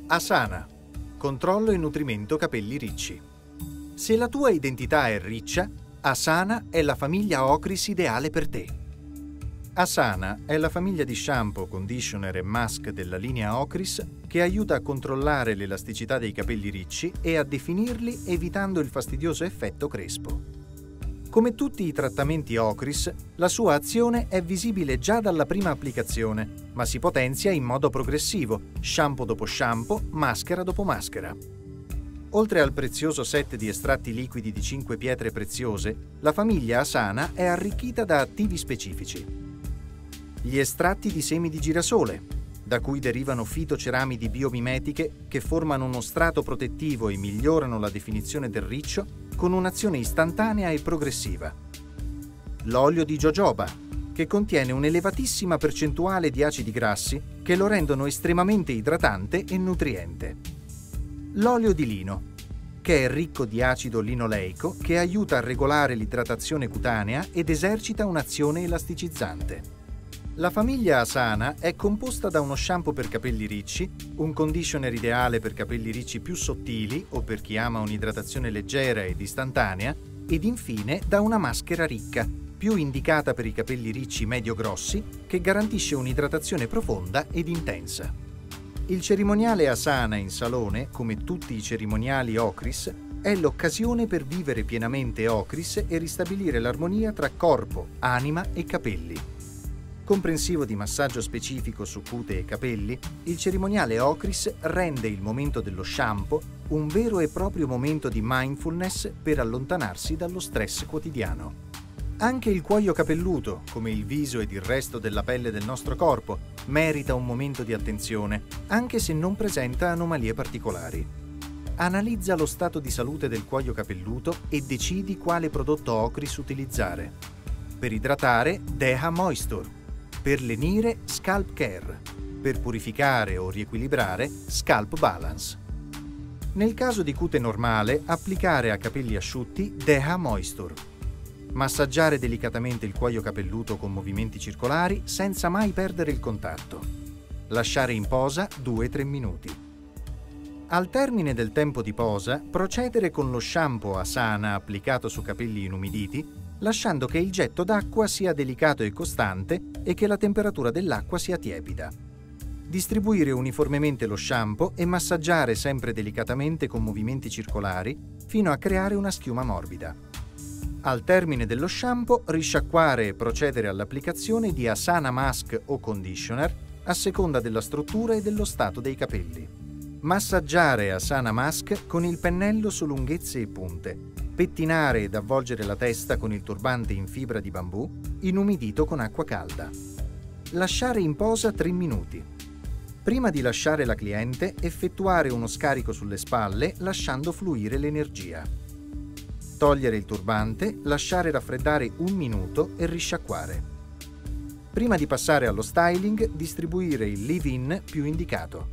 Asana. Controllo e nutrimento capelli ricci. Se la tua identità è riccia, Asana è la famiglia Ocris ideale per te. Asana è la famiglia di shampoo, conditioner e mask della linea Ocris che aiuta a controllare l'elasticità dei capelli ricci e a definirli evitando il fastidioso effetto crespo. Come tutti i trattamenti Ocris, la sua azione è visibile già dalla prima applicazione, ma si potenzia in modo progressivo, shampoo dopo shampoo, maschera dopo maschera. Oltre al prezioso set di estratti liquidi di 5 pietre preziose, la famiglia Asana è arricchita da attivi specifici. Gli estratti di semi di girasole, da cui derivano fitoceramidi biomimetiche che formano uno strato protettivo e migliorano la definizione del riccio con un'azione istantanea e progressiva. L'olio di jojoba, che contiene un'elevatissima percentuale di acidi grassi che lo rendono estremamente idratante e nutriente. L'olio di lino, che è ricco di acido linoleico che aiuta a regolare l'idratazione cutanea ed esercita un'azione elasticizzante. La famiglia Asana è composta da uno shampoo per capelli ricci, un conditioner ideale per capelli ricci più sottili o per chi ama un'idratazione leggera ed istantanea, ed infine da una maschera ricca, più indicata per i capelli ricci medio-grossi, che garantisce un'idratazione profonda ed intensa. Il cerimoniale Asana in salone, come tutti i cerimoniali Ocris, è l'occasione per vivere pienamente Ocris e ristabilire l'armonia tra corpo, anima e capelli. Comprensivo di massaggio specifico su cute e capelli, il cerimoniale Ocris rende il momento dello shampoo un vero e proprio momento di mindfulness per allontanarsi dallo stress quotidiano. Anche il cuoio capelluto, come il viso ed il resto della pelle del nostro corpo, merita un momento di attenzione, anche se non presenta anomalie particolari. Analizza lo stato di salute del cuoio capelluto e decidi quale prodotto Ocris utilizzare. Per idratare, DEHA Moisture. Per lenire, Scalp Care. Per purificare o riequilibrare, Scalp Balance. Nel caso di cute normale, applicare a capelli asciutti DEHA Moisture. Massaggiare delicatamente il cuoio capelluto con movimenti circolari senza mai perdere il contatto. Lasciare in posa 2-3 minuti. Al termine del tempo di posa, procedere con lo shampoo Asana applicato su capelli inumiditi, lasciando che il getto d'acqua sia delicato e costante e che la temperatura dell'acqua sia tiepida. Distribuire uniformemente lo shampoo e massaggiare sempre delicatamente con movimenti circolari fino a creare una schiuma morbida. Al termine dello shampoo, risciacquare e procedere all'applicazione di Asana Mask o Conditioner a seconda della struttura e dello stato dei capelli. Massaggiare Asana Mask con il pennello su lunghezze e punte. Pettinare ed avvolgere la testa con il turbante in fibra di bambù, inumidito con acqua calda. Lasciare in posa 3 minuti. Prima di lasciare la cliente, effettuare uno scarico sulle spalle lasciando fluire l'energia. Togliere il turbante, lasciare raffreddare 1 minuto e risciacquare. Prima di passare allo styling, distribuire il leave-in più indicato.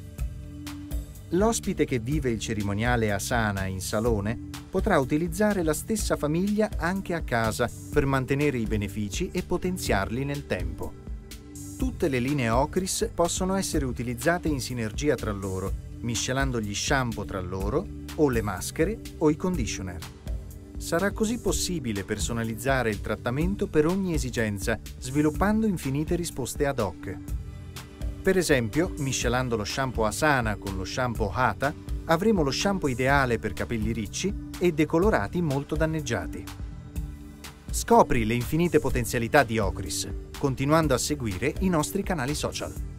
L'ospite che vive il cerimoniale Asana in salone potrà utilizzare la stessa famiglia anche a casa per mantenere i benefici e potenziarli nel tempo. Tutte le linee Ocris possono essere utilizzate in sinergia tra loro, miscelando gli shampoo tra loro, o le maschere o i conditioner. Sarà così possibile personalizzare il trattamento per ogni esigenza, sviluppando infinite risposte ad hoc. Per esempio, miscelando lo shampoo Asana con lo shampoo Hatha, avremo lo shampoo ideale per capelli ricci e decolorati molto danneggiati. Scopri le infinite potenzialità di Ocris, continuando a seguire i nostri canali social.